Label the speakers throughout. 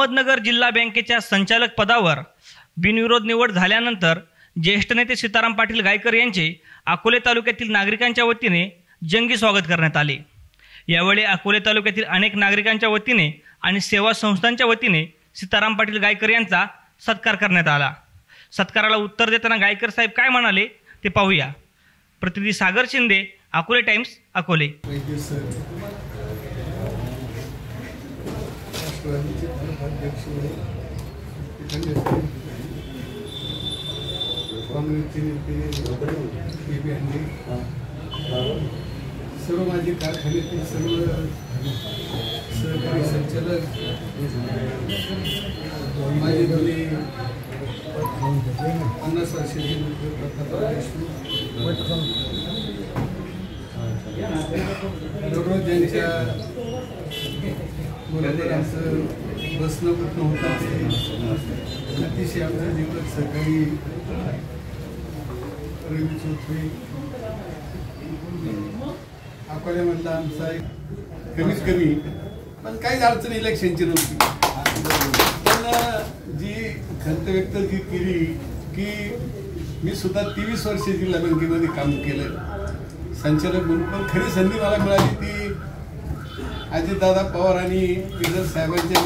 Speaker 1: अहमदनगर जिल्हा बँकेच्या संचालक पदावर बिनविरोध निवड झाल्यानंतर ज्येष्ठ नेते सीताराम पाटील गायकर यांचे अकोले तालुक्यातील नागरिकांच्या वतीने जंगी स्वागत करण्यात आले। यावेळी अकोले तालुक्यातील अनेक नागरिकांच्या वतीने आणि सेवा संस्थांच्या वतीने सीताराम पाटील गायकर यांचा सत्कार करण्यात आला। सत्काराला उत्तर देताना गायकर साहेब काय म्हणाले ते पाहूया। प्रतिनिधी सागर शिंदे, अकोले टाइम्स, अकोले।
Speaker 2: सर्व माझे कारखान्यातील सर्व सहकारी संचालक, माझे दोन्ही 50 वर्षाचे दररोज ज्यांच्या बरोबर असं बसणं उठणं होतं ते अतिशय आमच्या जीवनात सहकारी रवी चौधरी अकोल्यामधला आमचा एक कमीत कमी पण काहीच अडचण इलेक्शनची नव्हती, पण जी खंत व्यक्त केली की मी सुद्धा 23 वर्षे जिल्हा बँकेमध्ये काम केलं संचालक म्हणून, पण खरी संधी मला मिळाली ती अजितदादा पवार आणि केदार साहेबांच्या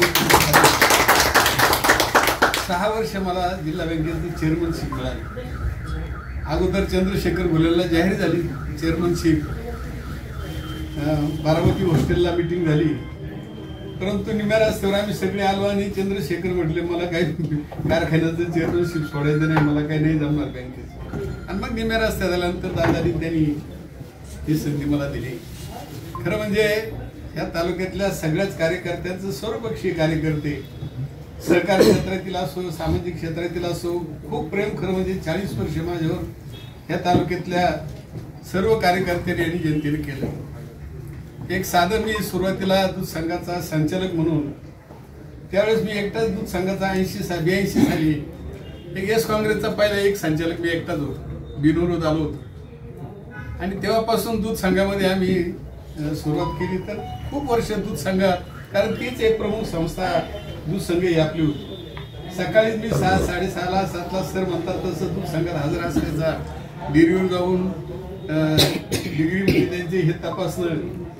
Speaker 2: 6 वर्ष मला जिल्हा बँकेचं चेअरमनशिप मिळाली। अगोदर चंद्रशेखर भुलेला जाहीर झाली चेअरमनशिप, बारामती हॉस्टेलला मीटिंग झाली, परंतु निम्या रस्त्यावर आम्ही सगळे आलो आणि चंद्रशेखर म्हटले मला काही कारखान्याचं चेअरमनशिप सोडायचं नाही, मला काही नाही जमणार बँकेचं। आणि मग निम्या रस्त्यात आल्यानंतर दादानी त्यांनी ही संधी मला दिली। खरं म्हणजे या तालुक्यातल्या सगळ्याच कार्यकर्त्यांचं सर्वपक्षीय कार्यकर्ते, सहकारी क्षेत्रातील असो सामाजिक क्षेत्रातील असो, खूप प्रेम खरं म्हणजे 40 वर्ष माझ्यावर या तालुक्यातल्या सर्व कार्यकर्त्यांनी आणि जनतेने केलं। एक साधं मी सुरुवातीला दूध संघाचा संचालक म्हणून त्यावेळेस मी एकटाच दूध संघाचा 82 साली एक एस काँग्रेसचा पहिला एक संचालक मी एकटाच होतो, बिनविरोध आलो होतो आणि तेव्हापासून दूध संघामध्ये आम्ही सुरुवात केली। तर खूप वर्ष दूध संघात, कारण तीच एक प्रमुख संस्था दूध संघ ही आपली होती। सकाळीच मी 6, 6:30, 7ला सर म्हणतात तसं दूध संघात हजर असायचा, डेअरीवर जाऊन डिग्रीमध्ये त्यांचे हे तपासणं,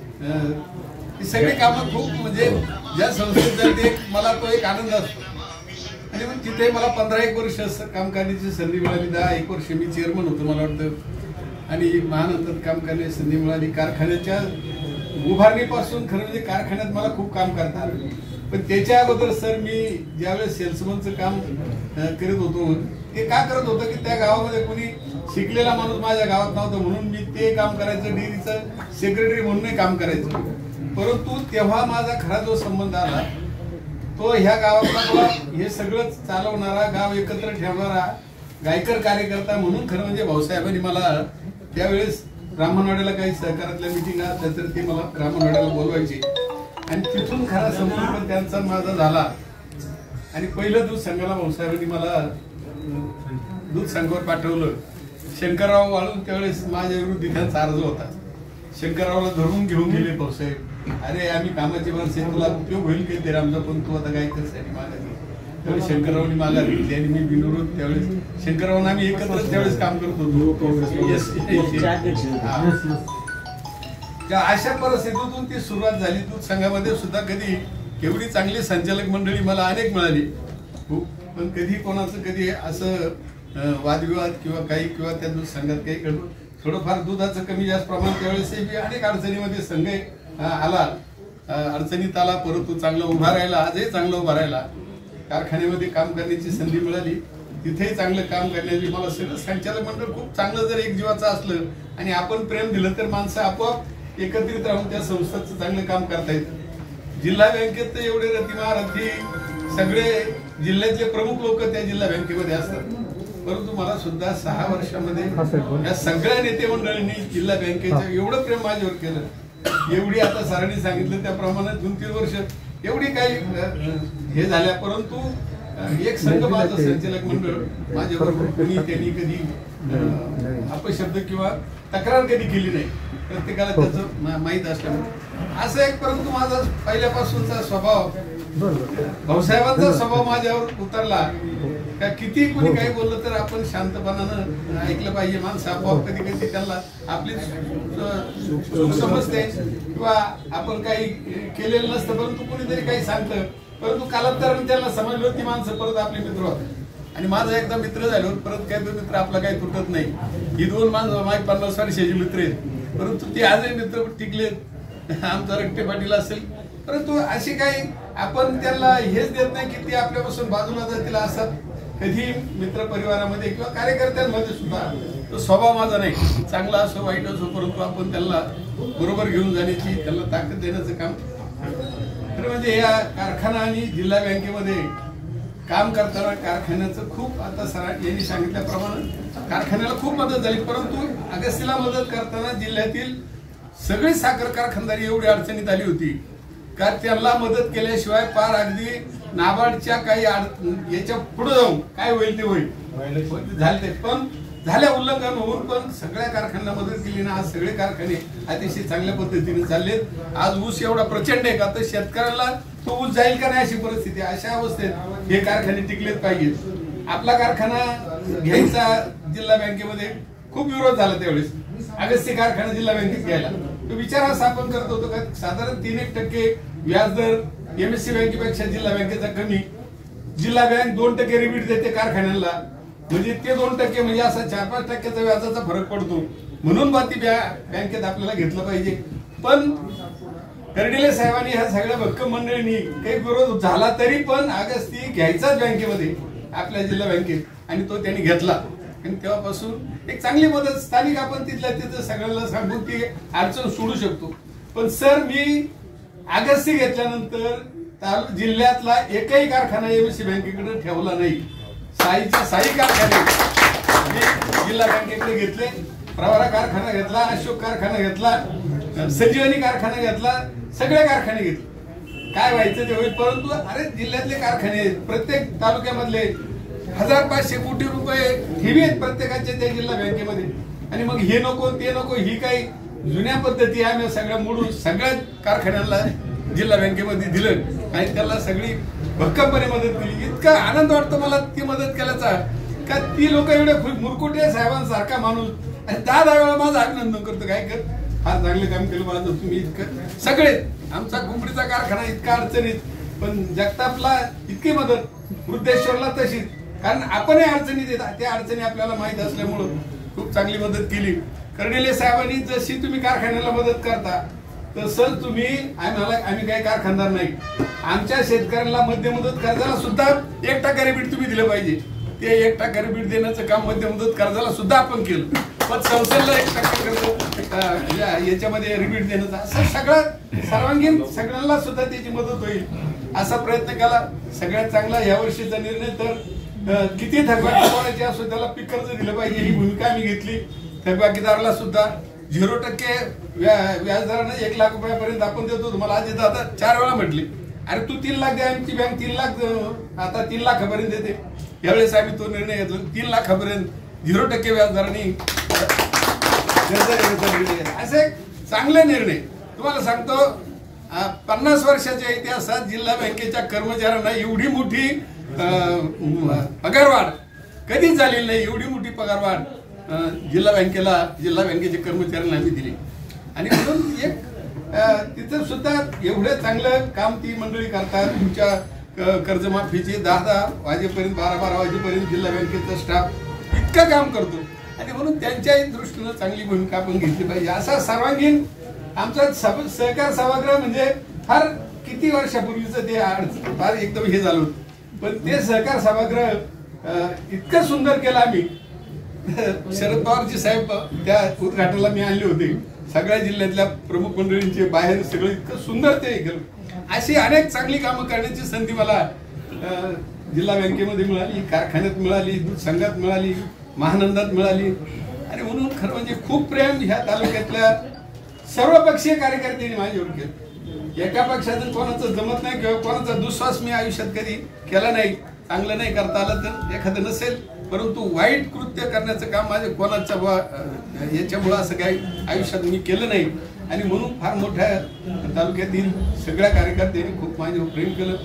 Speaker 2: ही सगळी कामं खूप म्हणजे ज्या संस्थेत जाते मला तो एक आनंद असतो। आणि मग तिथे मला 15-1 वर्ष काम करण्याची संधी मिळाली। 10-1 वर्ष मी चेअरमन होतो मला वाटतं, आणि महानंतर काम करण्याची संधी मिळाली। कारखान्याच्या उभारणीपासून खरं म्हणजे कारखान्यात मला खूप काम करता आलं, पण त्याच्या अगोदर सर मी ज्यावेळेस सेल्समनचं काम करत होतो ते का करत होतं की त्या गावामध्ये कोणी शिकलेला माणूस माझ्या गावात नव्हता, म्हणून मी ते काम करायचं, डेअरीचं सेक्रेटरी म्हणूनही काम करायचं। परंतु तेव्हा माझा खरा जो संबंध आला तो ह्या गावातला हे सगळं चालवणारा, गाव एकत्र ठेवणारा गायकर कार्यकर्ता म्हणून खरं म्हणजे भाऊसाहेबांनी मला त्यावेळेस ब्राह्मणवाड्याला काही सहकारातल्या मिटिंग असल्या तर ते मला ब्राह्मणवाड्याला बोलवायचे आणि तिथून खरा संपर्क त्यांचा माझा झाला। आणि पहिलं दूध संघाला भाऊसाहेबांनी मला दूध संघावर पाठवलं। शंकरराव वाळून त्यावेळेस माझ्या विरुद्ध त्यांचा अर्ज होता, शंकररावला धरून घेऊन गेले भाऊसाहेब, अरे आम्ही कामाची माणसे, तुला उपयोग होईल काही ते आमचा, पण तू आता काय करण्यासाठी माघार घे। त्यावेळेस शंकररावनी माघार घेतली आणि मी बिनविरोध त्यावेळेस शंकररावना आम्ही एकत्र त्यावेळेस काम करत होतो। त्या अशा परिस्थितीतून ती सुरुवात झाली। दूध संघामध्ये सुद्धा कधी एवढी चांगली संचालक मंडळी मला अनेक मिळाली, पण कधी कोणाचं कधी असं वादविवाद किंवा त्या दूध संघात काही थोडंफार दुधाचं कमी जास्त प्रमाण त्यावेळेस अनेक अडचणीमध्ये संघ आला, अडचणीत आला, परंतु चांगलं उभा राहिला, आजही चांगलं उभा राहिला। कारखान्यामध्ये काम करण्याची संधी मिळाली, तिथेही चांगलं काम करण्याची मला सगळं संचालक मंडळ खूप चांगलं जर एक जीवाचं असलं आणि आपण प्रेम दिलं तर माणसं आपोआप एकत्रित राहून त्या संस्थेचं चांगलं काम करता येतं। जिल्हा बँकेत तर एवढे रथी सगळे जिल्ह्यातले प्रमुख लोक त्या जिल्हा बँकेमध्ये असतात, परंतु मला सुद्धा 6 वर्षामध्ये या सगळ्या नेते मंडळींनी जिल्हा बँकेचं एवढं प्रेम माझ्यावर केलं, एवढी आता सरांनी सांगितलं त्याप्रमाणे 2-3 वर्ष एवढी काही हे झाल्या, परंतु एक संघबाज संचालक मंडळ माझ्याबरोबर कोणी त्यांनी कधी अपशब्द किंवा तक्रार कधी केली नाही, प्रत्येकाला त्याचं माहीत असल्यामुळे असं एक। परंतु माझा पहिल्यापासूनचा स्वभाव भाऊसाहेबांचा स्वभाव माझ्यावर उतरला का किती कोणी काही बोललं तर आपण शांतपणानं ऐकलं पाहिजे. माणसं आपोआप कधी कधी त्यांना आपली चूक समजते किंवा आपण काही केलेलं नसतं, परंतु कोणीतरी काही सांगतं, परंतु कालांतराने त्यांना समजलं ती माणसं परत आपली मित्र होतात. आणि माझा एकदा मित्र झाल्यावर परत काय तो मित्र आपला काही तुटत नाही. ही दोन माणसं माझी 50 वर्षाची मित्र आहेत, परंतु ते आजही मित्र टिकलेत. आमचा रट्टे पाटील असेल, परंतु अशी काही आपण त्यांना हेच देत नाही की ते आपल्यापासून बाजूला जातील. असं कधी मित्र परिवारामध्ये किंवा कार्यकर्त्यांमध्ये सुद्धा तो स्वभाव माझा नाही. चांगला असो वाईट असो, परंतु आपण त्यांना बरोबर घेऊन जाण्याची, त्यांना ताकद देण्याचं काम. तर म्हणजे या कारखाना आणि जिल्हा बँकेमध्ये काम करताना कारखान्याचं खूप, आता यांनी सांगितल्याप्रमाणे कारखान्याला खूप मदत झाली, परंतु अगस्तीला मदत करताना जिल्ह्यातील सगळी साखर कारखानदारी एवढी अडचणीत आली होती का त्यांना मदत केल्याशिवाय पार अगदी नाबार्डच्या काही याच्या पुढे जाऊन काय होईल ते होईल झाले. पण झाल्या उल्लंघन होऊन पण सगळ्या कारखान्यांना मदत केली ना. आज सगळे कारखाने अतिशय चांगल्या पद्धतीने चाललेत. आज ऊस एवढा प्रचंड आहे का तर शेतकऱ्याला तो ऊस जाईल का नाही अशी परिस्थिती. अशा अवस्थेत हे कारखाने टिकलेच पाहिजेत. आपला कारखाना घ्यायचा जिल्हा बँकेमध्ये खूप विरोध झाला त्यावेळेस. अगस्ती कारखाना जिल्हा बँकेत घ्यायला तो विचार असा आपण करत होतो का साधारण 3% व्याजदर MSC बँकेपेक्षा जिल्हा बँकेचा कमी. जिल्हा बँक 2% रिबीट देते कारखान्याला, म्हणजे ते 2% म्हणजे असा 4-5% व्याजाचा फरक पडतो. म्हणून बा ती बँकेत आपल्याला घेतलं पाहिजे. पण कर्डिले साहेबांनी ह्या सगळ्या भक्कम मंडळींनी काही विरोध झाला तरी पण अगस्ती घ्यायचाच बँकेमध्ये आपल्या जिल्हा बँकेत, आणि तो त्यांनी घेतला. आणि तेव्हापासून एक चांगली मदत स्थानिक आपण तिथल्या तिथं सगळ्यांना सांगून ती अडचण सोडू शकतो. पण सर मी अगस्ती घेतल्यानंतर जिल्ह्यातला एकही कारखाना MSC बँकेकडे ठेवला नाही. साई कारखाने जिल्हा बँकेकडे घेतले. प्रवरा कारखाना घेतला, अशोक कारखाना घेतला, संजीवनी कारखाना घेतला, सगळे कारखाने घेतले. काय व्हायचं ते होईल, परंतु अरे जिल्ह्यातले कारखाने प्रत्येक तालुक्यामधले 1500 कोटी रुपये ठेवी आहेत प्रत्येकाच्या त्या जिल्हा बँकेमध्ये. आणि मग हे नको ते नको ही काही जुन्या पद्धती आम्ही सगळ्या मोडून सगळ्या कारखान्यांना जिल्हा बँकेमध्ये दिलं आणि त्याला सगळी भक्कमपणे मदत केली. इतका आनंद वाटतो मला ती मदत केल्याचा का ती लोक एवढे मुरकुटे साहेबांसारखा माणूस आणि 10 वेळा माझं अभिनंदन करतो. काय कर फार चांगलं काम केलं माझं तुम्ही. इतकं सगळे आमचा कुंपडीचा कारखाना इतका अडचणीत, पण जगतापला इतकी मदत, वृद्धेश्वरला तशीच, कारण आपणही अडचणीत येतात. त्या अडचणी आपल्याला माहित असल्यामुळं खूप चांगली मदत केली. कर्डिले साहेबांनी जशी तुम्ही कारखान्याला मदत करता तसंच तुम्ही आम्ही काही कारखानदार नाही, आमच्या शेतकऱ्यांना मध्य मुदत कर्जाला सुद्धा 1% रिबीट तुम्ही दिलं पाहिजे. ते 1% रिबीट देण्याचं काम मध्य मुदत कर्जाला सुद्धा आपण केलं. पण संस्थेला 1% कर्ज याच्यामध्ये रिबीट देण्याचा असं सगळं सर्वांगीण सगळ्यांना सुद्धा त्याची मदत होईल असा प्रयत्न केला. सगळ्यात चांगला यावर्षीचा निर्णय तर किती थकबाकीदाराची असो त्याला पीक कर्ज दिलं पाहिजे ही भूमिका आम्ही घेतली. थकबाकीदाराला सुद्धा 0% व्याजदराने 1 लाख रुपयापर्यंत आपण देतो तुम्हाला. आज येतं आता 4 वेळा म्हटली अरे तू 3 लाख दे, आमची बँक 3 लाख आता 3 लाखापर्यंत देते. यावेळेस आम्ही तो निर्णय घेतला 3 लाखापर्यंत 0% व्याजदराने असे चांगले निर्णय. तुम्हाला सांगतो 50 वर्षाच्या इतिहासात जिल्हा बँकेच्या कर्मचाऱ्यांना एवढी मोठी पगारवाढ कधीच झालेली नाही. एवढी मोठी पगारवाढ जिल्हा बँकेच्या कर्मचाऱ्यांना आम्ही दिली. आणि म्हणून एक तिथं सुद्धा एवढं चांगलं काम ती मंडळी करतात. तुमच्या कर्जमाफीचे 10 वाजेपर्यंत 12 वाजेपर्यंत जिल्हा बँकेचा स्टाफ इतकं काम करतो. आणि म्हणून त्यांच्याही दृष्टीनं चांगली भूमिका आपण घेतली पाहिजे. असा सर्वांगीण आमचा सहकार सभागृह म्हणजे फार किती वर्षापूर्वीचं ते फार एकदम हे झालं होतं, पण ते सहकार सभागृह इतकं सुंदर केलं आम्ही. शरद पवारजी साहेब त्या उद्घाटनाला मी आणले होते. सगळ्या जिल्ह्यातल्या प्रमुख मंडळींचे बाहेर सगळं इतकं सुंदर ते केलं. अशी अनेक चांगली कामं करण्याची संधी मला जिल्हा बँकेमध्ये मिळाली, कारखान्यात मिळाली, दूध संघात मिळाली, महानंदात मिळाली. आणि म्हणून खरं म्हणजे खूप प्रेम ह्या तालुक्यातल्या सर्वपक्षीय कार्यकर्त्यांनी माझ्यावर केलं. एका पक्षाचं कोणाचं जमत नाही किंवा कोणाचा दुस्वास मी आयुष्यात कधी केला नाही. चांगलं नाही करता आलं तर एखादं नसेल, परंतु वाईट कृत्य करण्याचं काम माझे कोणाच्या याच्यामुळं असं काही आयुष्यात मी केलं नाही. आणि म्हणून फार मोठ्या तालुक्यातील सगळ्या कार्यकर्त्यांनी खूप माझ्यावर प्रेम केलं.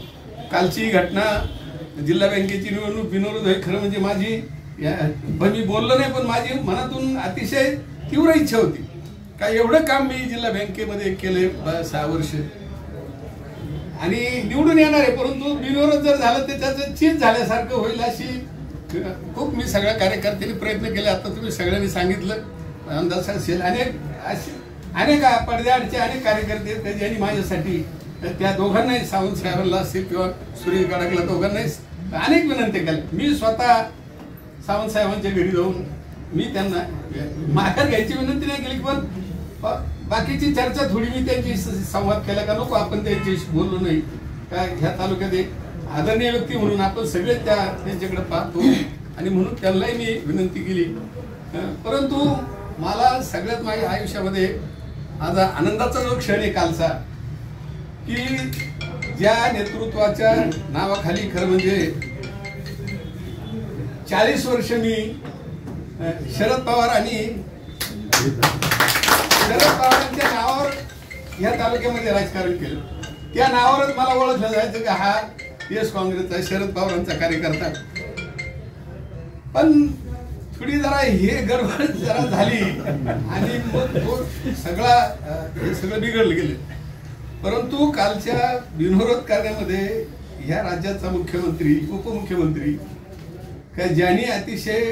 Speaker 2: कालची घटना जिल्हा बँकेची निवडणूक बिनविरोध आहे. खरं म्हणजे माझी मी बोललो नाही, पण माझी मनातून अतिशय तीव्र इच्छा होती का एवढं काम मी जिल्हा बँकेमध्ये केलंय 6 वर्ष आणि निवडून येणार आहे, परंतु बिनविरोध जर झालं तर त्याचं चीज झाल्यासारखं होईल अशी खूप मी सगळ्या कार्यकर्त्यांनी प्रयत्न केले. आता तुम्ही सगळ्यांनी सांगितलं अंदाज असेल, अनेक पडद्याआडचे अनेक कार्यकर्ते आहेत ज्यांनी माझ्यासाठी त्या दोघांनाही सावंत साहेबांना असेल किंवा सुरेश गडाखला दोघांनाही अनेक विनंती केल्या. मी स्वतः सावंत साहेबांच्या घरी जाऊन मी त्यांना माघार घ्यायची विनंती नाही केली, पण बाकीची चर्चा थोडी मी त्यांची संवाद केला का नको आपण त्यांच्याशी बोललो नाही काय ह्या तालुक्यात एक आदरणीय व्यक्ती म्हणून आपण सगळे त्यांच्याकडे पाहतो आणि म्हणून त्यांनाही मी विनंती केली. परंतु मला सगळ्यात माझ्या आयुष्यामध्ये माझा आनंदाचा जो क्षण आहे कालचा की ज्या नेतृत्वाच्या नावाखाली खरं म्हणजे 40 वर्ष मी शरद पवारांच्या नावावर या तालुक्यामध्ये राजकारण केलं. त्या नावावरच मला ओळखलं जायचं की हा एस काँग्रेसचा शरद पवारांचा कार्यकर्ता. पण थोडी जरा हे गडबड जरा झाली आणि मग हे सगळं बिघडलं गेलं. परंतु कालच्या बिनविरोध करण्यामध्ये या राज्याचा मुख्यमंत्री उपमुख्यमंत्री का ज्यांनी अतिशय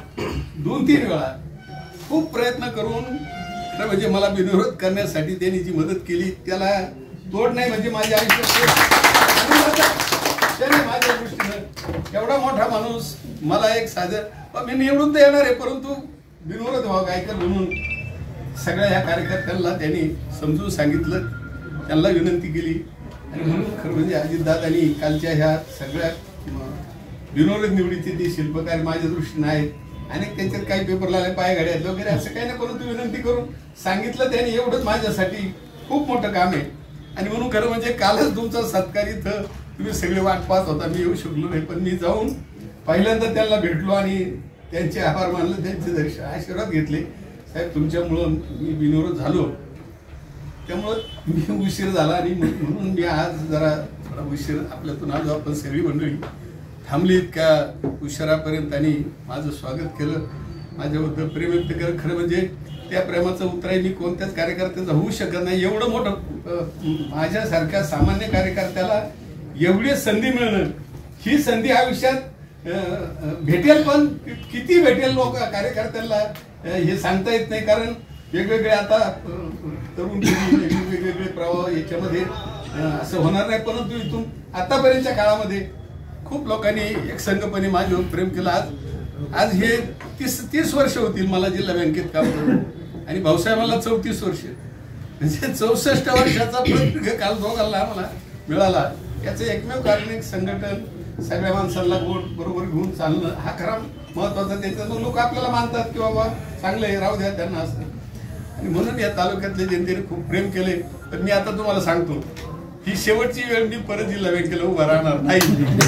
Speaker 2: 2-3 वेळा खूप प्रयत्न करून म्हणजे मला बिनविरोध करण्यासाठी त्यांनी जी मदत केली त्याला तोड नाही. म्हणजे माझ्या आयुष्यात त्याने माझ्या दृष्टीनं एवढा मोठा माणूस मला एक साधं मी निवडून तर येणार आहे, परंतु बिनविरोध व्हावं गायकर म्हणून सगळ्या ह्या कार्यकर्त्यांना त्यांनी समजून सांगितलं, त्यांना विनंती केली आणि म्हणून खरं म्हणजे अजितदादांनी कालच्या ह्या सगळ्या बिनविरोध निवडीचे ते शिल्पकार माझ्या दृष्टीनं आहेत. अनेक त्यांच्यात काही पेपर लागले पायघड्यात वगैरे असं काही नाही, परंतु विनंती करून सांगितलं त्यांनी एवढंच माझ्यासाठी खूप मोठं काम आहे. आणि म्हणून खरं म्हणजे कालच तुमचा सत्कार इथं तुम्ही सगळे वाट पाहत होता, मी येऊ शकलो नाही, पण मी जाऊन पहिल्यांदा त्यांना भेटलो आणि त्यांचे आभार मानले, त्यांचे दर्शन आशीर्वाद घेतले. साहेब तुमच्यामुळं मी बिनविरोध झालो, त्यामुळं मी उशीर झाला आणि म्हणून मी आज जरा थोडा उशीर आपल्यातून आलो. आपण सगळी मंडळी थांबली इतक्या उशिरापर्यंत आणि माझं स्वागत केलं, माझ्याबद्दल प्रेम व्यक्त केलं. खरं म्हणजे त्या प्रेमाचं उतराई मी कोणत्याच कार्यकर्त्याचं होऊ शकत नाही. एवढं मोठं माझ्यासारख्या सामान्य कार्यकर्त्याला एवढी संधी मिळणं, ही संधी आयुष्यात भेटेल, पण किती भेटेल लोक कार्यकर्त्यांना हे सांगता येत नाही. कारण वेगवेगळे आता तरुण पिढी वेगवेगळे प्रवाह याच्यामध्ये असं होणार नाही. परंतु इथून आतापर्यंतच्या काळामध्ये खूप लोकांनी एकसंघपणे माझ्यावर प्रेम केलं. आज हे 30 वर्ष होतील मला जिल्हा बँकेत काम करून आणि भाऊसाहेबांना 34 वर्ष, म्हणजे 64 वर्षाचा प्रत्येक काल दोघांना आम्हाला मिळाला. याचं एकमेव कारण एक संघटन, सगळ्या माणसांना बरोबर घेऊन चालणं हा खरा महत्वाचा. त्याच्यातून लोक आपल्याला मानतात की बाबा चांगलं आहे, राहू द्या त्यांना असं. आणि म्हणून या तालुक्यातल्या जनतेने खूप प्रेम केले. पण मी आता तुम्हाला सांगतो ही शेवटची वेळ, मी परत जिल्हा बँकेला उभा राहणार नाही.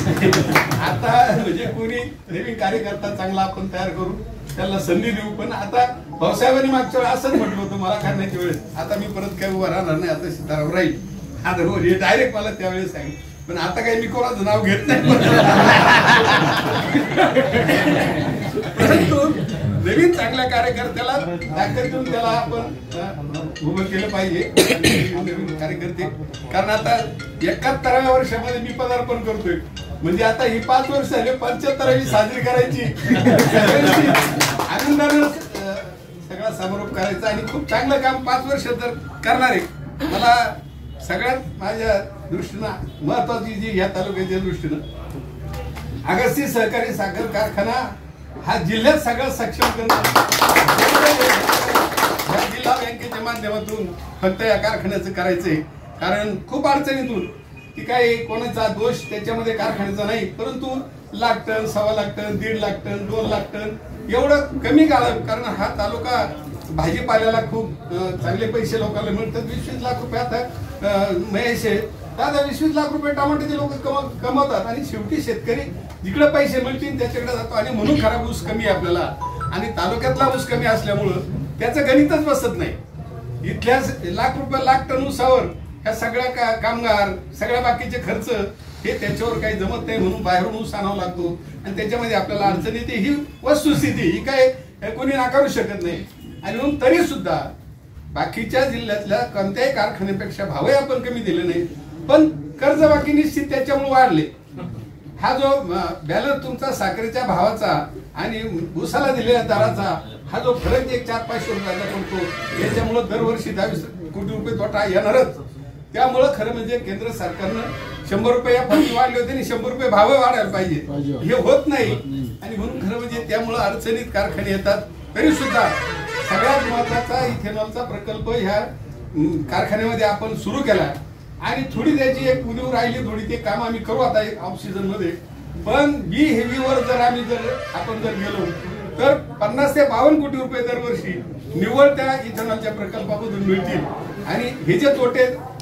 Speaker 2: आता म्हणजे कोणी नवीन कार्यकर्ता चांगला आपण तयार करू, त्याला संधी देऊ. पण आता भाऊसाहेबांनी मागच्या वेळेस असंच म्हटलं होतं मला करण्याच्या वेळेस, आता मी परत काय उभा राहणार नाही, आता सीताराम राहील. आता हे डायरेक्ट मला त्यावेळेस सांगितलं. पण आता काही मी कोणाचं नाव घेत नाही, परंतु नवीन चांगल्या कार्यकर्त्याला ताकद देऊन त्याला आपण उभं केलं पाहिजे. नवीन कार्यकर्ते, कारण आता 71व्या वर्षामध्ये मी पदार्पण करतोय, म्हणजे आता ही 5 वर्ष झाले, 75वी साजरी करायची, आनंदानं सगळा समारोप करायचा आणि खूप चांगलं काम 5 वर्ष तर करणार आहे. मला सगळ्यात माझ्या दृष्टीनं महत्वाची जी या तालुक्याच्या दृष्टीनं अगस्ती सहकारी साखर कारखाना हा जिल्ह्यात सगळं सक्षम करणं, जिल्हा बँकेच्या माध्यमातून फक्त या कारखान्याचं करायचंय. कारण खूप अडचणीतून की काही कोणाचा दोष त्याच्यामध्ये कारखान्याचा नाही, परंतु 1 lakh ton, 1.25 lakh ton, 1.5 lakh ton, 2 lakh ton एवढं कमी काळात. कारण हा तालुका भाजीपाल्याला खूप चांगले पैसे लोकांना मिळतात. 20-20 लाख रुपये आता महेश आहे दादा, 20-20 लाख रुपये टमाट्याचे लोक कमवतात आणि शेवटी शेतकरी जिकडे पैसे मिळतील त्याच्याकडे जातो. आणि म्हणून खराब ऊस कमी आहे आपल्याला, आणि तालुक्यातला ऊस कमी असल्यामुळं त्याचं गणितच बसत नाही. इथल्या 1 लाख रुपये 1 लाख टन ऊसावर ह्या सगळ्या कामगार, सगळ्या बाकीचे खर्च हे त्याच्यावर काही जमत नाही म्हणून बाहेरून ऊस आणावा लागतो आणि त्याच्यामध्ये आपल्याला अडचण येते, ही वस्तुस्थिती, ही काय कोणी नाकारू शकत नाही. आणि म्हणून तरी सुद्धा बाकीच्या जिल्ह्यातल्या कोणत्याही कारखान्यापेक्षा भावही आपण कमी दिले नाही, पण कर्जबाकी निश्चित त्याच्यामुळे वाढले. हा जो बॅलन्स तुमचा साखरेच्या भावाचा आणि ऊसाला दिलेल्या दराचा हा जो फरक 400-500 रुपयाचा पडतो, याच्यामुळे दरवर्षी 22 कोटी रुपये तोटा येणारच. त्यामुळं खरं म्हणजे केंद्र सरकारनं 100 रुपये या फरक वाढले होते आणि 100 रुपये भाव वाढायला पाहिजे, हे होत नाही. आणि म्हणून खरं म्हणजे त्यामुळं अडचणीत कारखाने येतात. तरी सुद्धा सगळ्यात महत्वाचा इथेनॉलचा प्रकल्प ह्या कारखान्यामध्ये आपण सुरू केला आणि थोडी त्याची एक उणीव राहिली, थोडी ते काम आम्ही करू आता ऑफ सीझन मध्ये. पण बी हेवीवर जर आपण गेलो तर 50 ते 52 कोटी रुपये दरवर्षी निव्वळ त्या इथेनॉलच्या प्रकल्पामधून मिळतील. आणि हे जे तोटे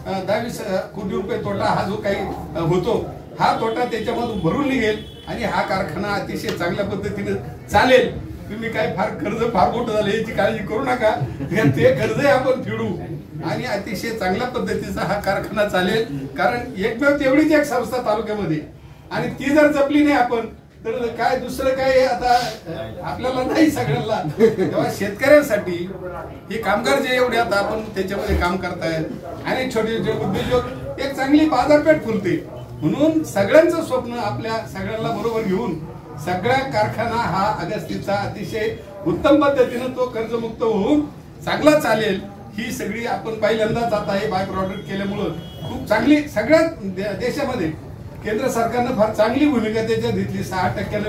Speaker 2: 22 कोटी रुपये तोटा हा जो काही होतो, हा तोटा त्याच्यामधून भरून निघेल आणि हा कारखाना अतिशय चांगल्या पद्धतीने चालेल. तुम्ही काय कर्ज फार मोठं झालं याची काळजी करू नका, ते कर्ज आपण फेडू आणि अतिशय चांगल्या पद्धतीचा हा कारखाना चालेल. कारण एकमेव तेवढीच एक संस्था तालुक्यामध्ये, आणि ती जर जपली नाही आपण तर काय दुसरं काय आता आपल्याला नाही सगळ्यांना. तेव्हा शेतकऱ्यांसाठी हे कामगार जे एवढे आता आपण त्याच्यामध्ये काम करतायत आणि छोटे छोटे उद्योजक एक चांगली बाजारपेठ फुलते. म्हणून सगळ्यांचं स्वप्न आपल्या सगळ्यांना बरोबर घेऊन सगळा कारखाना हा अगस्तीचा अतिशय उत्तम पद्धतीने तो कर्जमुक्त होऊन चांगला चालेल. ही सगळी आपण पहिल्यांदाच आता हे बाय प्रॉडक्ट केल्यामुळं खूप चांगली सगळ्या देशामध्ये केंद्र सरकारनं फार चांगली भूमिका त्याच्यात घेतली. 6%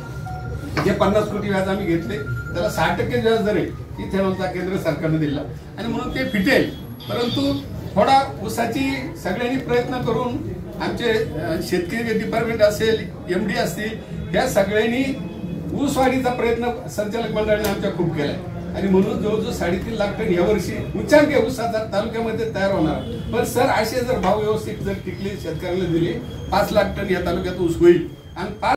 Speaker 2: व्याज, जे 50 कोटी व्याज आम्ही घेतले त्याला 6% व्याज दर आहे इथेनॉलचा केंद्र सरकारनं दिला आणि म्हणून ते फिटेल. परंतु थोडा ऊसाची सगळ्यांनी प्रयत्न करून आमचे शेतकरी डिपार्टमेंट असेल, MD असतील, या सगळ्यांनी ऊसवाढीचा प्रयत्न संचालक मंडळाने आमच्या खूप केलाय आणि म्हणून जवळजवळ 3.5 लाख टन यावर्षी उच्चांकी ऊसाचा तालुक्यामध्ये तयार होणार. पण सर असे जर भाव व्यवस्थित जर टिकले, शेतकऱ्याला दिले, 5 लाख टन या तालुक्यात ऊस होईल आणि